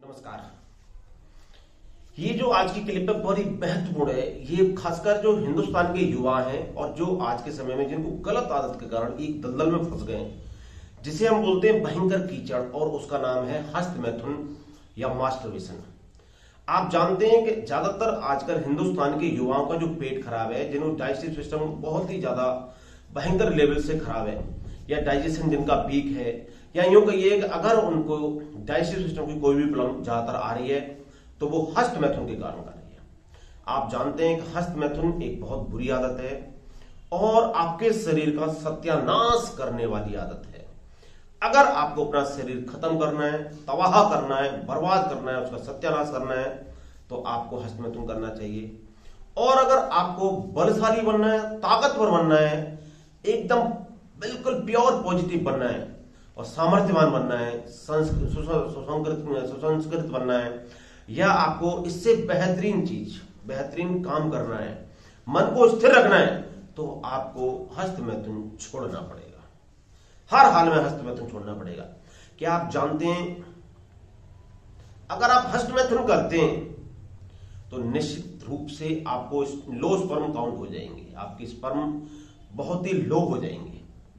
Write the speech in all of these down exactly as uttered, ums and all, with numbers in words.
नमस्कार। ये जो आज की क्लिप है बड़ी महत्वपूर्ण है। ये खासकर जो हिंदुस्तान के युवा हैं और जो आज के समय में जिनको गलत आदत के कारण एक दलदल में फंस गए, जिसे हम बोलते हैं भयंकर कीचड़, और उसका नाम है हस्त मैथुन या मास्टरबेशन। आप जानते हैं कि ज्यादातर आजकल हिंदुस्तान के युवाओं का जो पेट खराब है, जिन्होंने डाइजेस्टिव सिस्टम बहुत ही ज्यादा भयंकर लेवल से खराब है, या डाइजेशन जिनका वीक है, या यूं कहिए कि अगर उनको डाइजेस्टिव सिस्टम की कोई भी प्रॉब्लम ज्यादातर आ रही है तो वो हस्त मैथुन के कारण आ रही है। आप जानते हैं कि हस्त मैथुन एक बहुत बुरी आदत है और आपके शरीर का सत्यानाश करने वाली आदत है। अगर आपको अपना शरीर खत्म करना है, तबाह करना है, बर्बाद करना है, उसका सत्यानाश करना है, तो आपको हस्त मैथुन करना चाहिए। और अगर आपको बलशाली बनना है, ताकतवर बनना है, एकदम बिल्कुल प्योर पॉजिटिव बनना है और सामर्थ्यवान बनना है, सुसंस्कृत बनना है, या आपको इससे बेहतरीन चीज, बेहतरीन काम करना है, मन को स्थिर रखना है, तो आपको हस्त मैथुन छोड़ना पड़ेगा। हर हाल में हस्त मैथुन छोड़ना पड़ेगा। क्या आप जानते हैं, अगर आप हस्त मैथुन करते हैं तो निश्चित रूप से आपको लो स्पर्म काउंट हो जाएंगे, आपकी स्पर्म बहुत ही लो हो जाएंगे।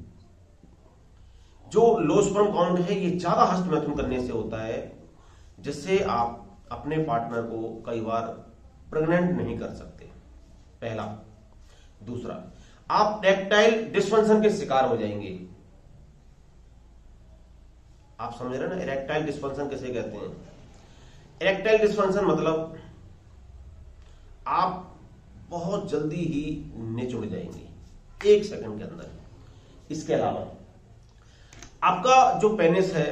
जो लो स्पर्म काउंट है ये ज्यादा हस्त मैथुन करने से होता है, जिससे आप अपने पार्टनर को कई बार प्रेग्नेंट नहीं कर सकते, पहला। दूसरा, आप इरेक्टाइल डिस्फंक्शन के शिकार हो जाएंगे। आप समझ रहे हैं ना, इरेक्टाइल डिस्फंक्शन किसे कहते हैं? इरेक्टाइल डिस्फंक्शन मतलब आप बहुत जल्दी ही निचुड़ जाएंगे, एक सेकंड के अंदर। इसके अलावा आपका जो पेनिस है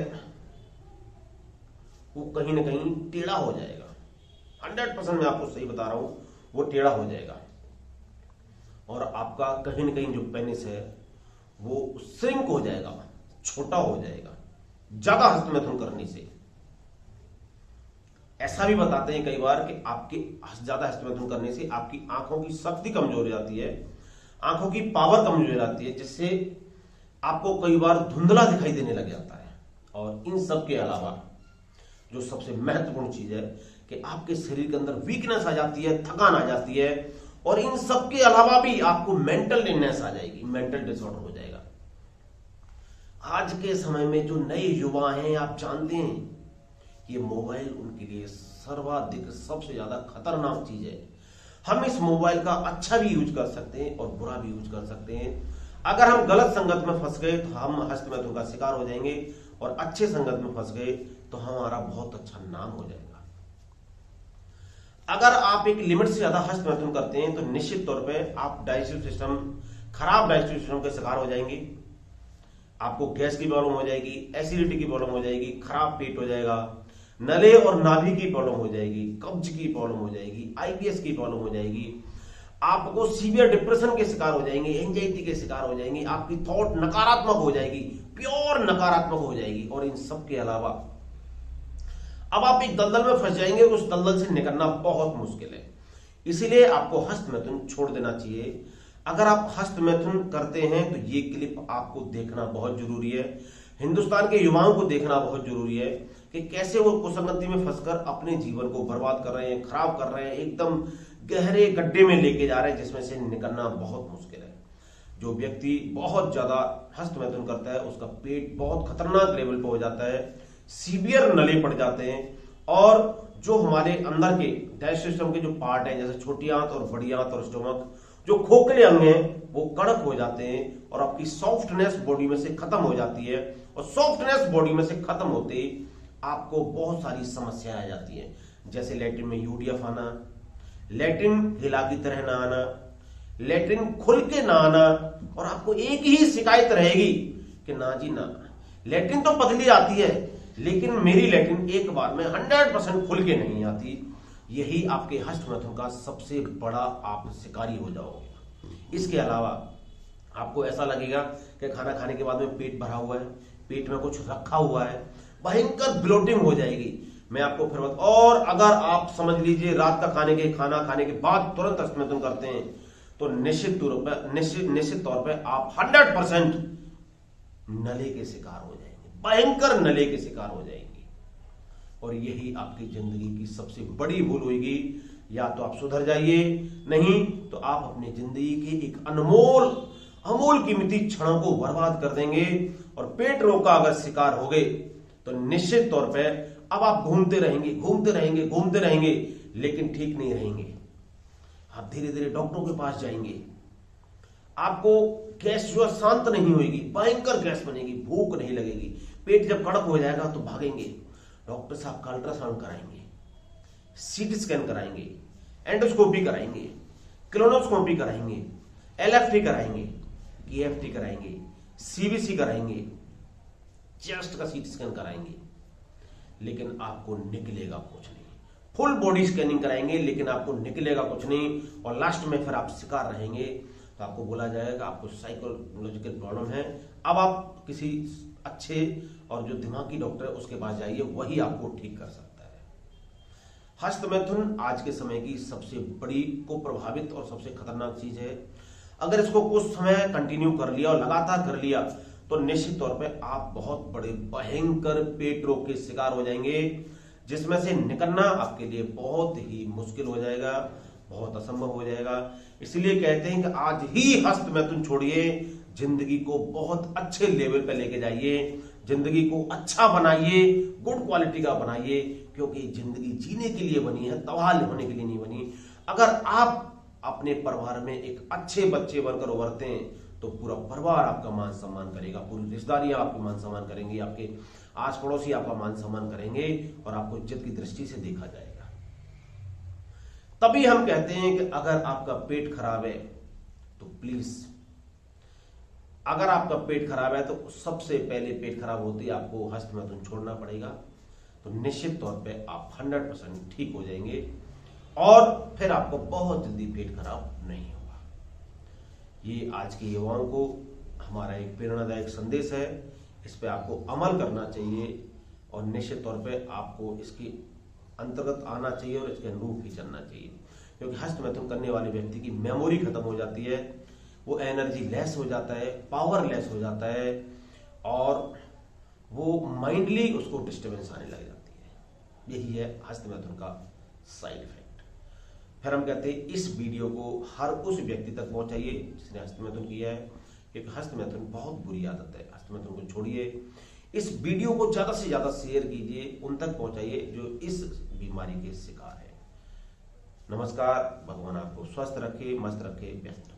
वो कहीं ना कहीं टेढ़ा हो जाएगा। हंड्रेड परसेंट मैं आपको सही बता रहा हूं, वो टेढ़ा हो जाएगा। और आपका कहीं ना कहीं जो पेनिस है वो श्रिंक हो जाएगा, छोटा हो जाएगा, ज्यादा हस्त मैथुन करने से। ऐसा भी बताते हैं कई बार कि आपके ज्यादा हस्त मैथुन करने से आपकी आंखों की शक्ति कमजोर हो जाती है, आंखों की पावर कमजोर हो जाती है, जिससे आपको कई बार धुंधला दिखाई देने लग जाता है। और इन सब के अलावा जो सबसे महत्वपूर्ण चीज है कि आपके शरीर के अंदर वीकनेस आ जाती है, थकान आ जाती है, और इन सब के अलावा भी आपको मेंटल इलनेस आ जाएगी, मेंटल डिसऑर्डर हो जाएगा। आज के समय में जो नए युवा हैं, आप जानते हैं ये मोबाइल उनके लिए सर्वाधिक सबसे ज्यादा खतरनाक चीज है। हम इस मोबाइल का अच्छा भी यूज कर सकते हैं और बुरा भी यूज कर सकते हैं। अगर हम गलत संगत में फंस गए तो हम हस्त मैथुन का शिकार हो जाएंगे, और अच्छे संगत में फंस गए तो हमारा बहुत अच्छा नाम हो जाएगा। अगर आप एक लिमिट से ज्यादा हस्त मैथुन करते हैं तो निश्चित तौर पे आप डाइजेस्टिव सिस्टम, खराब डाइजेस्टिव सिस्टम के शिकार हो जाएंगे। आपको गैस की प्रॉब्लम हो जाएगी, एसिडिटी की प्रॉब्लम हो जाएगी, खराब पेट हो जाएगा, नले और नाभि की प्रॉब्लम हो जाएगी, कब्ज की प्रॉब्लम हो जाएगी, आईबीएस की प्रॉब्लम हो जाएगी, आपको सीवियर डिप्रेशन के शिकार हो जाएंगे, एंजाइटी के शिकार हो जाएंगे, आपकी थॉट नकारात्मक हो जाएगी, प्योर नकारात्मक हो जाएगी। और इन सब के अलावा अब आप एक दलदल में फंस जाएंगे, उस दलदल से निकलना बहुत मुश्किल है। इसीलिए आपको हस्त मैथुन छोड़ देना चाहिए। अगर आप हस्त मैथुन करते हैं तो ये क्लिप आपको देखना बहुत जरूरी है। हिंदुस्तान के युवाओं को देखना बहुत जरूरी है कि कैसे वो कुसंगति में फंसकर अपने जीवन को बर्बाद कर रहे हैं, खराब कर रहे हैं, एकदम गहरे गड्ढे में लेके जा रहे हैं, जिसमें से निकलना बहुत मुश्किल है। जो व्यक्ति बहुत ज्यादा हस्त मैथुन करता है उसका पेट बहुत खतरनाक लेवल पे हो जाता है, सीवियर नले पड़ जाते हैं, और जो हमारे अंदर के डाइजेस्टिव सिस्टम के जो पार्ट हैं, जैसे छोटी आंत और बड़ी आंत और स्टोमक, जो खोखले अंग हैं वो कड़क हो जाते हैं, और आपकी सॉफ्टनेस बॉडी में से खत्म हो जाती है। और सॉफ्टनेस बॉडी में से खत्म होते ही आपको बहुत सारी समस्याएं आ जाती हैं, जैसे लैट्रिन में यूडीएफ आना, लैट्रिन हिला की तरह ना आना, लैट्रिन खुल के ना आना, और आपको एक ही शिकायत रहेगी कि ना जी ना, लैट्रिन तो पतली आती है लेकिन मेरी लैट्रिन एक बार में हंड्रेड परसेंट खुल के नहीं आती। यही आपके हस्त मैथुन का सबसे बड़ा आप शिकारी हो जाओगे। इसके अलावा आपको ऐसा लगेगा कि खाना खाने के बाद में पेट भरा हुआ है, पेट में कुछ रखा हुआ है, भयंकर ब्लोटिंग हो जाएगी। मैं आपको फिर बता, और अगर आप समझ लीजिए रात का खाने के खाना खाने के बाद तुरंत हस्त मैथुन करते हैं तो निश्चित तौर पर निश्चित निश्चित तौर पर आप हंड्रेड परसेंट नले के शिकार हो जाएंगे, भयंकर नले के शिकार हो जाएंगे। और यही आपकी जिंदगी की सबसे बड़ी भूल होगी। या तो आप सुधर जाइए, नहीं तो आप अपनी जिंदगी के एक अनमोल अमूल कीमती क्षणों को बर्बाद कर देंगे। और पेट रोग का अगर शिकार हो गए तो निश्चित तौर पे अब आप घूमते रहेंगे घूमते रहेंगे घूमते रहेंगे लेकिन ठीक नहीं रहेंगे। आप धीरे धीरे डॉक्टरों के पास जाएंगे, आपको गैस जो शांत नहीं होगी, भयंकर गैस बनेगी, भूख नहीं लगेगी, पेट जब कड़क हो जाएगा तो भागेंगे, डॉक्टर साहब का अल्ट्रासाउंड कराएंगे, सीटी स्कैन कराएंगे, एंडोस्कोपी कराएंगे, क्लोनोस्कोपी कराएंगे, एलएफटी कराएंगे, केएफटी कराएंगे, सीबीसी कराएंगे, चेस्ट का सीटी स्कैन कराएंगे, लेकिन आपको निकलेगा कुछ नहीं। फुल बॉडी स्कैनिंग कराएंगे लेकिन आपको निकलेगा कुछ नहीं। और लास्ट में फिर आप शिकार रहेंगे तो आपको बोला जाएगा आपको साइकोलॉजिकल प्रॉब्लम है, अब आप किसी अच्छे और जो दिमागी डॉक्टर है उसके पास जाइए, वही आपको ठीक कर सकता है। हस्तमैथुन आज के समय की सबसे बड़ी को प्रभावित और सबसे खतरनाक चीज है। अगर इसको कुछ समय कंटिन्यू कर लिया और लगातार कर लिया तो निश्चित तौर पे आप बहुत बड़े भयंकर पेट रोग के शिकार हो जाएंगे, जिसमें से निकलना आपके लिए बहुत ही मुश्किल हो जाएगा, बहुत असंभव हो जाएगा। इसलिए कहते हैं कि आज ही हस्तमैथुन छोड़िए, जिंदगी को बहुत अच्छे लेवल पे लेके जाइए, जिंदगी को अच्छा बनाइए, गुड क्वालिटी का बनाइए, क्योंकि जिंदगी जीने के लिए बनी है, तबाह होने के लिए नहीं बनी। अगर आप अपने परिवार में एक अच्छे बच्चे बनकर उभरते हैं तो पूरा परिवार आपका मान सम्मान करेगा, पूरी रिश्तेदारियां आपको मान सम्मान करेंगी, आपके आस पड़ोसी आपका मान सम्मान करेंगे और आपको इज्जत की दृष्टि से देखा जाएगा। तभी हम कहते हैं कि अगर आपका पेट खराब है तो प्लीज, अगर आपका पेट खराब है तो सबसे पहले पेट खराब होते ही आपको हस्तमैथुन छोड़ना पड़ेगा, तो निश्चित तौर पे आप हंड्रेड परसेंट ठीक हो जाएंगे और फिर आपको बहुत जल्दी पेट खराब नहीं होगा। ये आज के युवाओं को हमारा एक प्रेरणादायक संदेश है, इस पे आपको अमल करना चाहिए और निश्चित तौर पे आपको इसके अंतर्गत आना चाहिए और इसके अनुरूप ही चलना चाहिए, क्योंकि हस्तमैथुन करने वाले व्यक्ति की मेमोरी खत्म हो जाती है, वो एनर्जी लेस हो जाता है, पावर लेस हो जाता है और वो माइंडली उसको डिस्टर्बेंस आने लग जाती है। यही है हस्तमैथुन का साइड इफेक्ट। फिर हम कहते हैं इस वीडियो को हर उस व्यक्ति तक पहुंचाइए जिसने हस्तमैथुन किया है, क्योंकि हस्तमैथुन बहुत बुरी आदत है। हस्तमैथुन को छोड़िए, इस वीडियो को ज्यादा से ज्यादा शेयर कीजिए, उन तक पहुंचाइए जो इस बीमारी के शिकार है। नमस्कार, भगवान आपको स्वस्थ रखे, मस्त रखे, व्यस्त रखे।